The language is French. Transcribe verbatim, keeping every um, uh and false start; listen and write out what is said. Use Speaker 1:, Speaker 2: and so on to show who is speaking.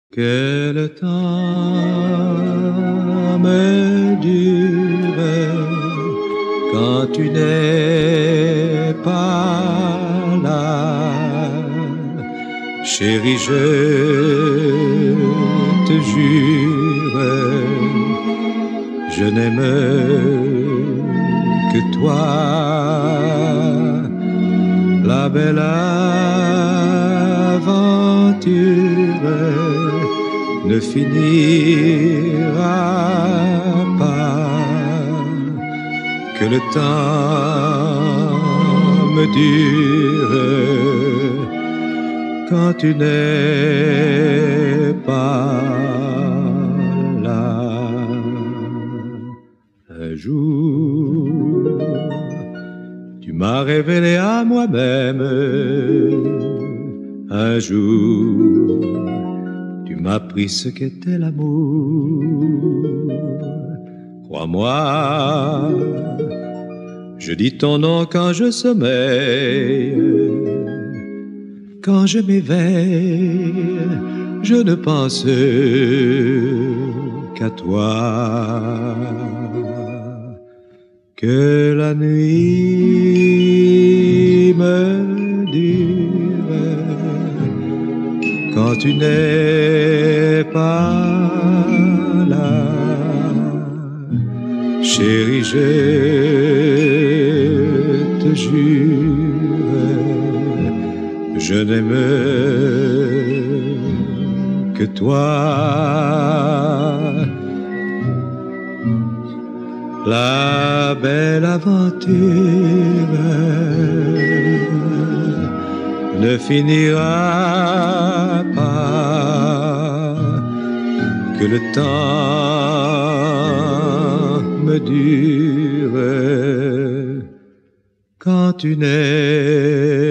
Speaker 1: Que le temps me dure quand tu n'es pas là, chérie, je te jure, je n'aime que toi, la belle aventure ne finira pas, que le temps me dure quand tu n'es pas là. Un jour, tu m'as révélé à moi-même, un jour, tu m'as appris ce qu'était l'amour. Crois-moi, je dis ton nom quand je sommeille. Quand je m'éveille, je ne pense qu'à toi. Que la nuit me dure quand tu n'es pas là, chérie, je te jure, je n'aime que toi. La belle aventure ne finira pas, que le temps me dure quand tu n'es